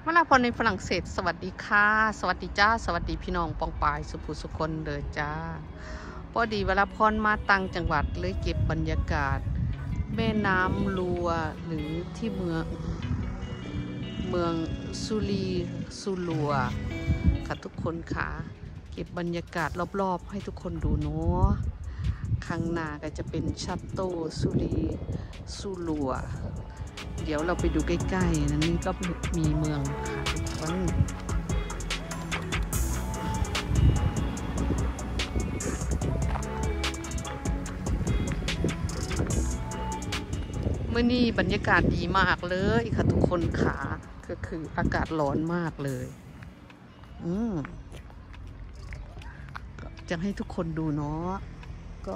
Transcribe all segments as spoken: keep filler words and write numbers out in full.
วลาพรในฝรั่งเศสสวัสดีค่ะสวัสดีจ้าสวัสดีพี่น้องปองปายสุภุสุคนเด้อจ้าพอดีเวลาพรมาต่างจังหวัดเลยเก็บบรรยากาศแม่น้ำลัวหรือที่เมืองเมืองซูรีซูลัวค่ะทุกคนค่ะเก็บบรรยากาศรอบๆให้ทุกคนดูเนาะข้างหน้าก็จะเป็นชัตโตซูรีซูลัวเดี๋ยวเราไปดูใกล้ๆนะนี่ก็มีเมืองค่ะทุกคนเมื่อนี้บรรยากาศดีมากเลยค่ะทุกคนค่ะก็คืออากาศร้อนมากเลยอืมจะให้ทุกคนดูเนาะก็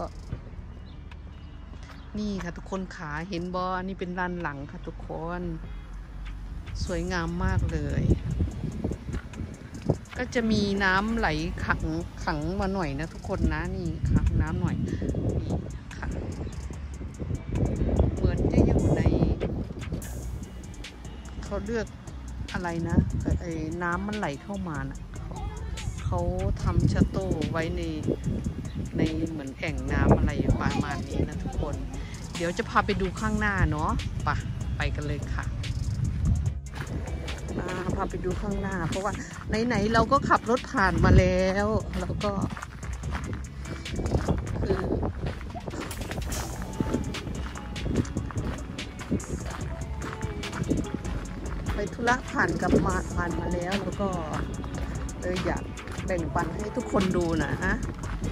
นี่ค่ะทุกคนขาเห็นบอนี่เป็นด้านหลังค่ะทุกคนสวยงามมากเลยก็จะมีน้ำไหลขังขังมาหน่อยนะทุกคนนะนี่ขังน้ำหน่อยนี่ค่ะเหมือนจะอยู่ในเขาเลือกอะไรนะไอ้น้ำมันไหลเข้ามานะเขาเขาทำชาโต้ไว้ในในเหมือนแอ่งน้ำอะไรประมาณนี้นะทุกคนเดี๋ยวจะพาไปดูข้างหน้าเนาะไปไปกันเลยค่ะพาไปดูข้างหน้าเพราะว่าไหนๆเราก็ขับรถผ่านมาแล้วเราก็คือไปธุระผ่านกับมาผ่านมาแล้วแล้วก็เลยอยากแบ่งปันให้ทุกคนดูนะฮะ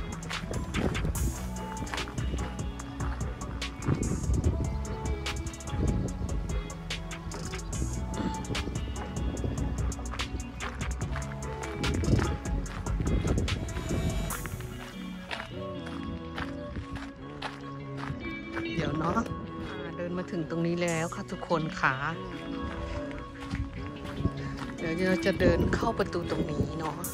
เดี๋ยวเนาะเดินมาถึงตรงนี้แล้วค่ะทุกคนค่ะเดี๋ยวเราจะเดินเข้าประตูตรงนี้เนาะ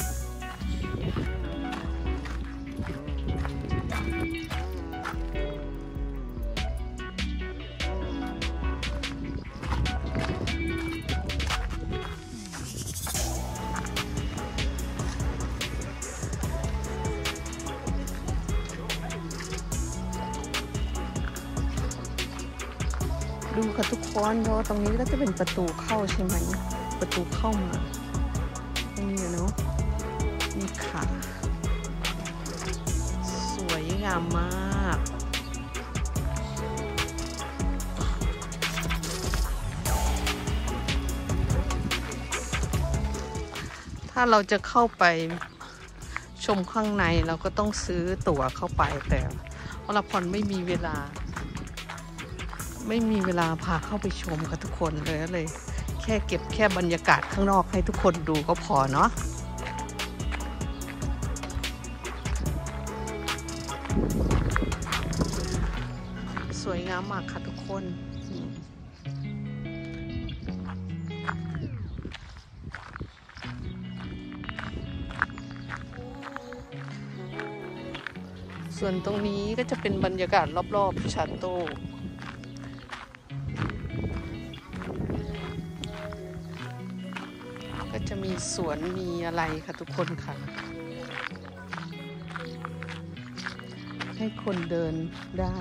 ดูค่ะทุกคนเพราะตรงนี้ก็จะเป็นประตูเข้าใช่ไหมประตูเข้ามาตรงนี้เนาะนี่ค่ะสวยงามมากถ้าเราจะเข้าไปชมข้างในเราก็ต้องซื้อตั๋วเข้าไปแต่วรพรไม่มีเวลาไม่มีเวลาพาเข้าไปชมค่ะทุกคนเลยเลยแค่เก็บแค่บรรยากาศข้างนอกให้ทุกคนดูก็พอเนาะสวยงามมากค่ะทุกคนส่วนตรงนี้ก็จะเป็นบรรยากาศรอบๆชาโต้ก็จะมีสวนมีอะไรค่ะทุกคนค่ะให้คนเดินได้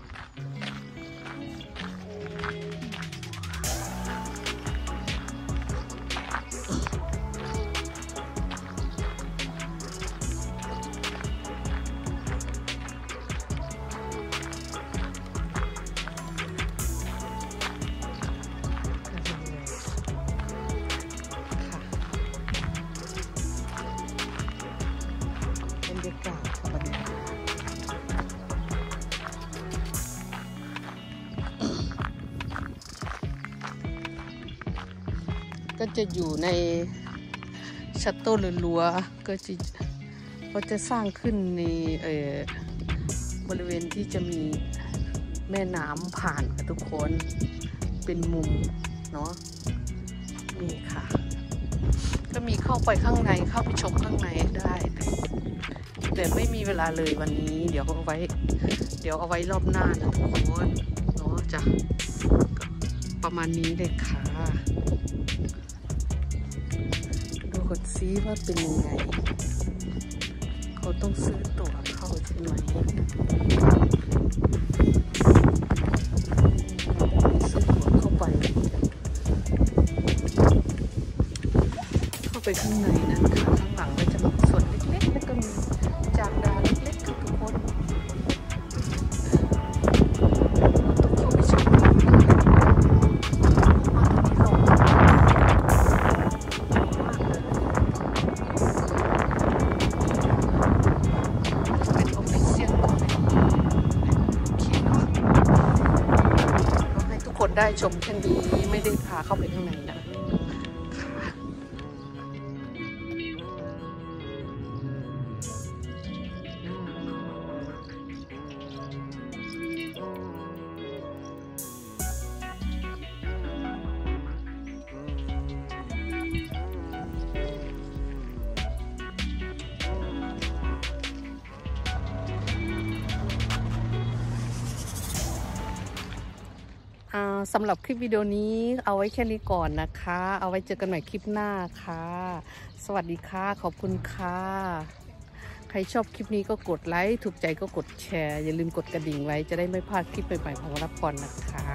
บรรยากาศค่ะบรรยากาศก็จะอยู่ในชัตโต้หรือลัวก็จะเขาจะสร้างขึ้นในเอ่อบริเวณที่จะมีแม่น้ำผ่านค่ะทุกคนเป็นมุมเนาะนี่ค่ะก็มีเข้าไปข้างในเข้าไปชมข้างในได้แต่ไม่มีเวลาเลยวันนี้เดี๋ยวเอาไว้เดี๋ยวเอาไว้รอบหน้านะทุกคนเนาะจ้ะประมาณนี้เลยค่ะวดซิว่าเป็นยังไงเขาต้องซื้อตั๋วเข้าใช่ไหมซื้อตั๋วเข้าไปเข้าไปข้างในนั้นค่ะข้างหลังก็จะมีส่วนเล็กๆแล้วก็มีจานดาเล็กๆค่ะทุกคนต้องเข้าไปชมกันคนได้ชมแค่นี้ไม่ได้พาเข้าไปข้างในนะสำหรับคลิปวิดีโอนี้เอาไว้แค่นี้ก่อนนะคะเอาไว้เจอกันใหม่คลิปหน้าค่ะสวัสดีค่ะขอบคุณค่ะใครชอบคลิปนี้ก็กดไลค์ถูกใจก็กดแชร์อย่าลืมกดกระดิ่งไว้จะได้ไม่พลาดคลิปใหม่ๆของรับพรนะคะ